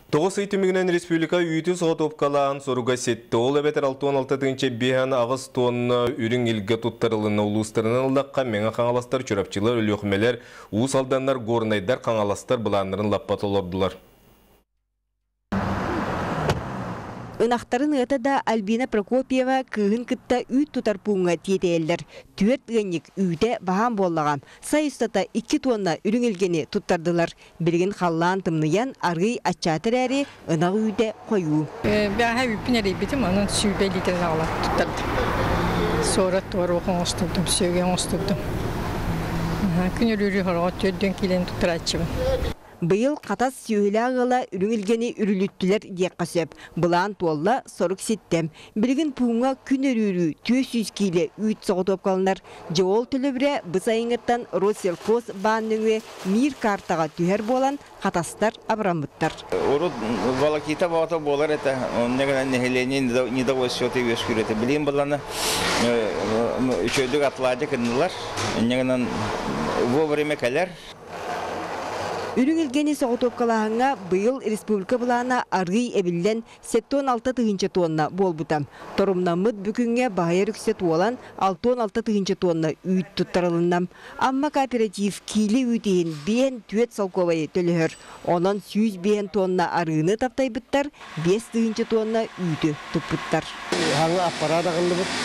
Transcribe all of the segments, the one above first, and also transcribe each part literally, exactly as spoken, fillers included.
Тоғыз үйтімігінен республика үйті соғытопқалаған соруға сетті. Ол әбетер алты он алты тыңче бейхан ағыз тонны үрін елге тұттарылына ұлыстарынан ұлдаққа меңі қаңаластар, чөрапчылар, өліқмелер, уыз алданлар, горнайдар, қаңаластар бұланларын лаппат олырдылар. Ынақтарын ыта да Альбина Прокопьева кыгын кытта үйт тутар пуңға тиетелдер. Түет генник үйте бағам боллаған. Сайыстата iki тонна үріңілгені туттардылар. Білген қаллан тымныян арғый атчатыр әрі ынақ үйте қойу. Бәға үпінері бітім, оның сүйбелікерін ағылап туттарды. Sonra doğru okun osturdum, sögen osturdum. Күнер үрі қорға төрден келен туттар атчыбын. Быйыл қатас сүйілі ағыла үріңілгені үріліттілер дек қасып. Бұлан толла сорық сеттем. Білген пуңа күн өрірі төс жүз кейлі үйт соғыт опқалынар. Жауыл түлі бірі бұс айыңыттан Россельхоз бааныңы мир картаға түйер болан қатастар абрамыттар. Урут волокита бағыта болар это, он негенен нехелене недовольствоты өскүреті. Білген бұланы үшөйдік атлады кінділар, негенен вовремя кәлер. Үріңілгені соғыт опқалағыңа бұйыл республика бұлағына арғый әбілден сексен алты тыгынчы тонна бол бұтам. Торымнамыд бүкінге бағайыр үксет олан алты он алты тыгынчы тонна үйт тұттарылыннам. Амма кооператив кейлі үйтейін бен түет салковайы төлігір. Онан сүйіз бен тонна арғыны таптай бұттар, бес тыгынчы тонна үйті тұп бұттар. Хаңы аппарат ағылды бұт.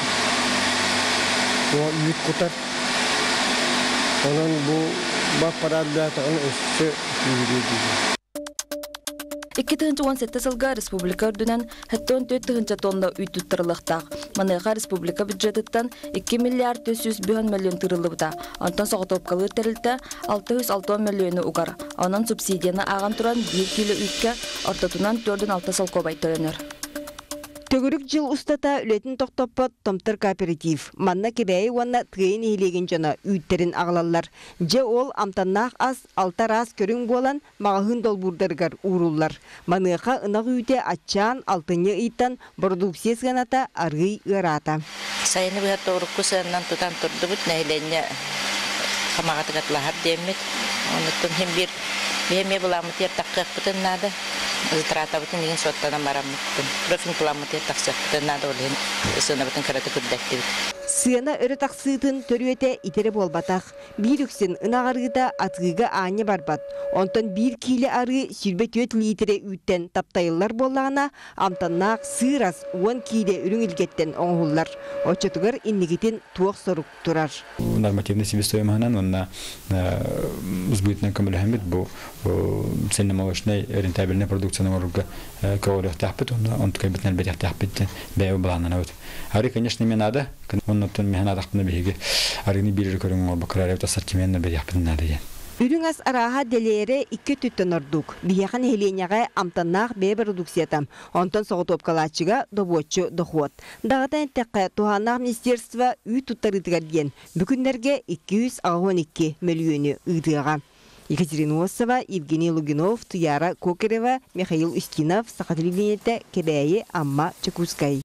Үйт құтар. Онан бұл бақ парадатығын өсі үйреді. iki bin on sekiz yılga Respublika ördünen hatta on dört tonna üy tuttırılıqtaq. Manıqa Respublika büdjetinden iki milyar dört yüz milyon tırılıqda. Ondan soğut opqalı terildi altı yüz altı milyonu ugar. Onun subsidiyana ağan turan bir kilo üyke ortatunan dört altı salkobay tölenir. Төгірік жыл ұстата үлетін тоқтоппа томтыр кооператив. Манна кебәйі уанна тғейін елеген жана үйттерін ағылалар. Же ол амтаннақ аз, алтар аз көрің болан мағығын долбурдарғар урулар. Маныға ынақ үйте атчан алтыны ыйтан продуксияс ғаната арғый ғырата. Сайыны бұғар тоғырық күсіннан тұтан тұрды бұт нәйленне қамағатығатлағар демет. Онықтың хем бір бейме бұламыт ер таққық бұтын нады. Затрата бутын деген соттана марамыттын. Профин куламыт ер тақсық бұтын нады олын. Сына бутын қараты күрдәкті бұт. Сыяна өрі тақсыйтын төрөте итері болбатақ. Bir үксін ынағарғыда атғыға аңы барбат. Онтан бір кейлі ары сүрбе төт литре үйттен таптайылар болағына амтаннақ сырас он кейлі үріңілгеттен оңғылар. Очетігір иннегетін туақ сорук тұрар. Нормативный себестоимостьнан онна узбытный коммуляхамид бу цельномолочной рентабельной продукционного рынка каолях тахпит, он кабитнал бетях тахпит бәйу баланана вот. Ари, конечно, мне надо, он на том механа тахпит на береге. Ари не биржи корень ол бакраре вот ассортимент бетях пит надо я. Үрің аз араға делері икі түттін ұрдық. Бияқан хеленяға амтаннақ бей продукциятам. Онтан соғыт опқалатчыға добуатчы дұқуат. Дағатан тәқі туғанақ министерства үй тұттарыдығар ден. Бүкіндерге iki yüz on iki миллионы ұйдыға. Екатерина Осова, Евгений Лугинов, Туяра Кокерева, Михаил Устинов, Сахатливенеті, Кебәйі, Амма Чекускай.